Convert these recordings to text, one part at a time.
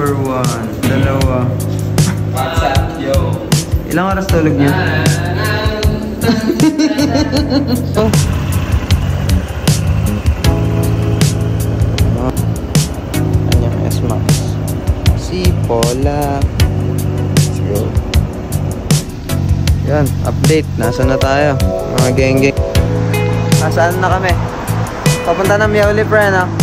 number 1. Dalawa. What's up, yo? Ilang oras tulog niya? Kanyang S-Max. Si Pola. Let's go. Yan, update. Nasaan na tayo? Mga geng-geng. Nasaan na kami? Papunta na Miauli, friend, ha?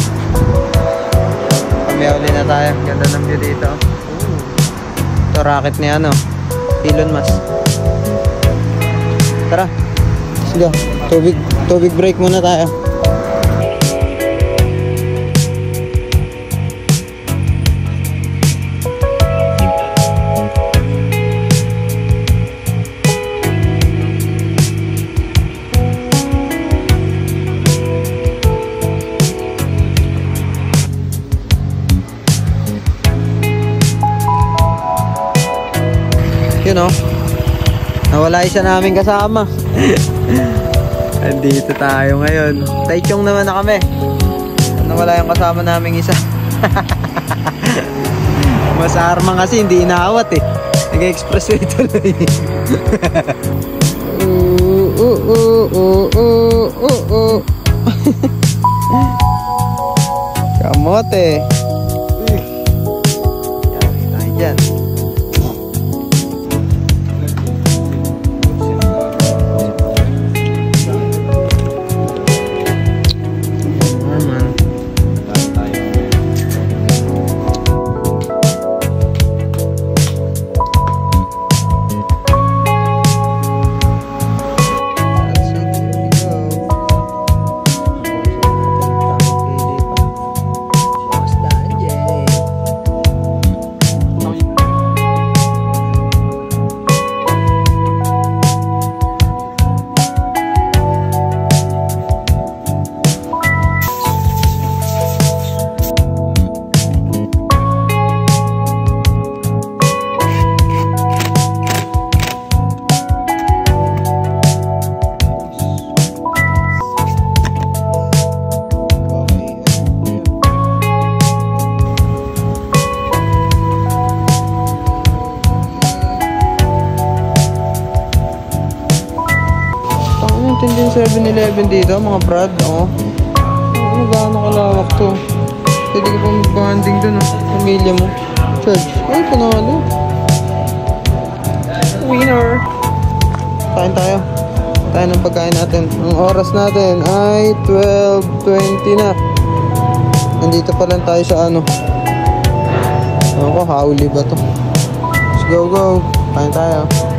Miauli na tayo. Ganda ng view dito. Ito, rocket ni ano, Elon Musk. Tara. Sige. Tubig break muna tayo. You know, nawala isa namin kasama. Andito tayo ngayon. Taichung naman na kami. Nawala yung kasama naming isa. Mas armang kasi hindi inaawat eh. Nag-expressway tuloy. Kamote. Yari tayo dyan. Yung 7-Eleven dito, mga brad, oh. Ano gaano kalawak to? Pwede ka pa mag-bonding dun, oh. Pamilya mo. Church. Ay, panalo. Winner! Kain tayo. Tayo ng pagkain natin. Ang oras natin ay 12:20 na. Nandito pa lang tayo sa ano. Ano ko, hauli ba to? Let's go, go. Kain tayo.